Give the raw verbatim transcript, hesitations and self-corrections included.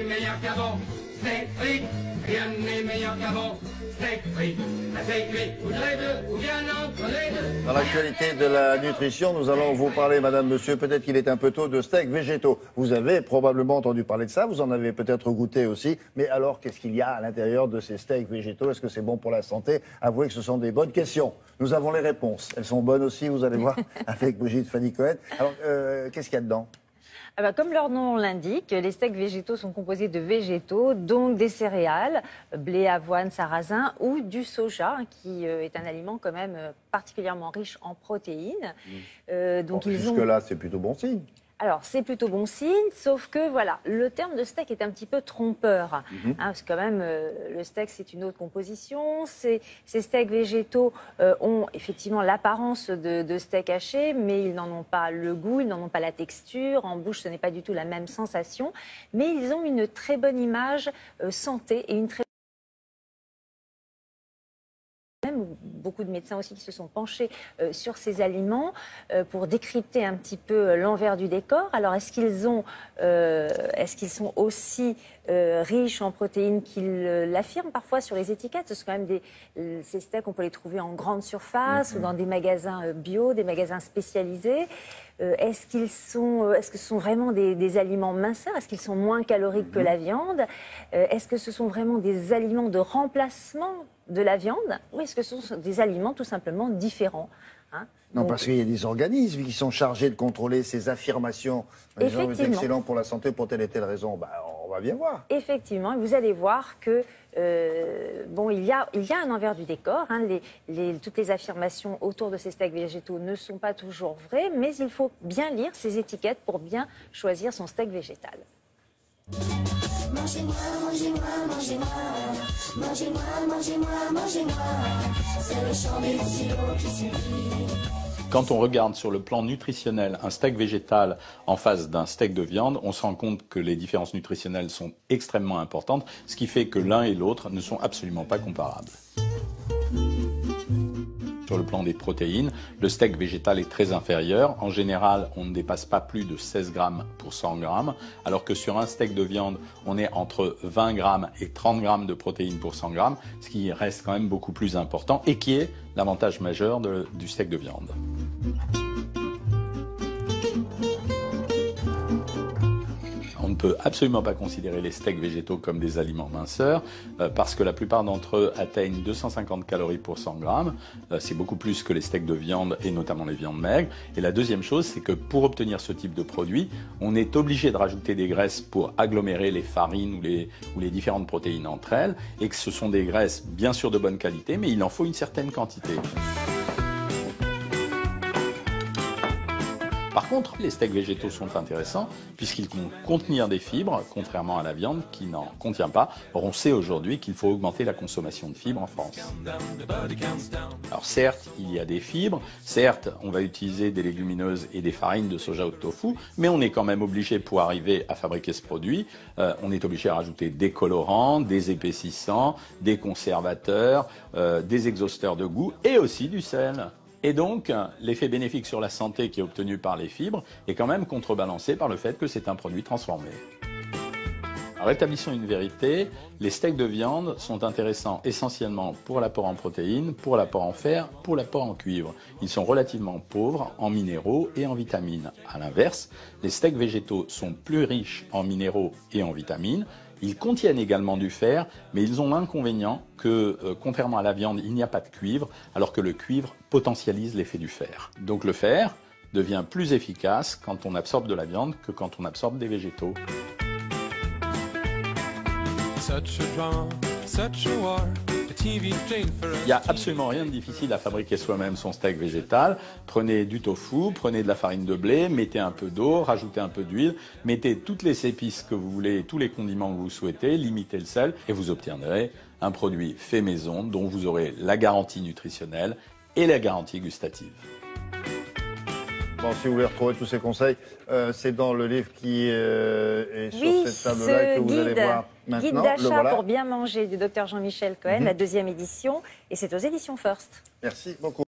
meilleur qu'avant. Steak frites, rien n'est meilleur qu'avant. Steak frites, un steak cuit, ou très deux, ou bien entre les deux. Dans l'actualité de la nutrition, nous allons vous parler, madame, monsieur, peut-être qu'il est un peu tôt, de steaks végétaux. Vous avez probablement entendu parler de ça, vous en avez peut-être goûté aussi. Mais alors, qu'est-ce qu'il y a à l'intérieur de ces steaks végétaux? Est-ce que c'est bon pour la santé? Avouez que ce sont des bonnes questions. Nous avons les réponses. Elles sont bonnes aussi, vous allez voir, avec Brigitte Fanny-Cohen. Alors, euh, qu'est-ce qu'il y a dedans? Ah bah, comme leur nom l'indique, les steaks végétaux sont composés de végétaux, donc des céréales, blé, avoine, sarrasin ou du soja, qui euh, est un aliment quand même euh, particulièrement riche en protéines. Mmh. Euh, donc bon, ils jusque-là, ont... c'est plutôt bon signe. Alors, c'est plutôt bon signe, sauf que, voilà, le terme de steak est un petit peu trompeur. Mmh. Hein, parce que quand même, euh, le steak, c'est une autre composition. Ces, ces steaks végétaux euh, ont effectivement l'apparence de, de steak haché, mais ils n'en ont pas le goût, ils n'en ont pas la texture. En bouche, ce n'est pas du tout la même sensation. Mais ils ont une très bonne image euh, santé et une très beaucoup de médecins aussi qui se sont penchés euh, sur ces aliments euh, pour décrypter un petit peu l'envers du décor. Alors, est-ce qu'ils ont, euh, est-ce qu'ils sont aussi euh, riches en protéines qu'ils euh, l'affirment parfois sur les étiquettes? Ce sont quand même des euh, ces steaks, on peut les trouver en grande surface mmh. ou dans des magasins euh, bio, des magasins spécialisés. Euh, est-ce qu'ils sont, euh, est-ce que ce sont vraiment des, des aliments minceurs? Est-ce qu'ils sont moins caloriques mmh. que la viande? euh, Est-ce que ce sont vraiment des aliments de remplacement de la viande, ou est-ce que ce sont des aliments tout simplement différents, hein? Non, Donc, parce qu'il y a des organismes qui sont chargés de contrôler ces affirmations. Les gens sont excellents pour la santé pour telle et telle raison. Bah, on va bien voir. Effectivement, et vous allez voir que euh, bon, il y a, il y a un envers du décor. Hein, les, les, toutes les affirmations autour de ces steaks végétaux ne sont pas toujours vraies, mais il faut bien lire ces étiquettes pour bien choisir son steak végétal. Mangez-moi, mangez-moi, mangez-moi, mangez-moi, mangez-moi, mangez-moi, c'est le chant des silos qui suffit. Quand on regarde sur le plan nutritionnel un steak végétal en face d'un steak de viande, on se rend compte que les différences nutritionnelles sont extrêmement importantes, ce qui fait que l'un et l'autre ne sont absolument pas comparables. Sur le plan des protéines, le steak végétal est très inférieur. En général, on ne dépasse pas plus de seize grammes pour cent grammes, alors que sur un steak de viande, on est entre vingt grammes et trente grammes de protéines pour cent grammes, ce qui reste quand même beaucoup plus important et qui est l'avantage majeur de, du steak de viande. On ne peut absolument pas considérer les steaks végétaux comme des aliments minceurs euh, parce que la plupart d'entre eux atteignent deux cent cinquante calories pour cent grammes. Euh, c'est beaucoup plus que les steaks de viande et notamment les viandes maigres. Et la deuxième chose, c'est que pour obtenir ce type de produit, on est obligé de rajouter des graisses pour agglomérer les farines ou les, ou les différentes protéines entre elles et que ce sont des graisses bien sûr de bonne qualité, mais il en faut une certaine quantité. Par contre, les steaks végétaux sont intéressants puisqu'ils vont contenir des fibres, contrairement à la viande qui n'en contient pas. Or, on sait aujourd'hui qu'il faut augmenter la consommation de fibres en France. Alors certes, il y a des fibres, certes, on va utiliser des légumineuses et des farines de soja ou de tofu, mais on est quand même obligé, pour arriver à fabriquer ce produit, euh, on est obligé à rajouter des colorants, des épaississants, des conservateurs, euh, des exhausteurs de goût et aussi du sel. Et donc, l'effet bénéfique sur la santé qui est obtenu par les fibres est quand même contrebalancé par le fait que c'est un produit transformé. Alors, rétablissons une vérité, les steaks de viande sont intéressants essentiellement pour l'apport en protéines, pour l'apport en fer, pour l'apport en cuivre. Ils sont relativement pauvres en minéraux et en vitamines. À l'inverse, les steaks végétaux sont plus riches en minéraux et en vitamines. Ils contiennent également du fer, mais ils ont l'inconvénient que, euh, contrairement à la viande, il n'y a pas de cuivre, alors que le cuivre potentialise l'effet du fer. Donc le fer devient plus efficace quand on absorbe de la viande que quand on absorbe des végétaux. Il n'y a absolument rien de difficile à fabriquer soi-même son steak végétal. Prenez du tofu, prenez de la farine de blé, mettez un peu d'eau, rajoutez un peu d'huile, mettez toutes les épices que vous voulez, tous les condiments que vous souhaitez, limitez le sel et vous obtiendrez un produit fait maison dont vous aurez la garantie nutritionnelle et la garantie gustative. Bon, si vous voulez retrouver tous ces conseils, euh, c'est dans le livre qui euh, est sur oui, cette table-là que vous guide, allez voir maintenant. Guide d'achat voilà. pour bien manger du docteur Jean-Michel Cohen, mm-hmm. la deuxième édition, et c'est aux éditions First. Merci beaucoup.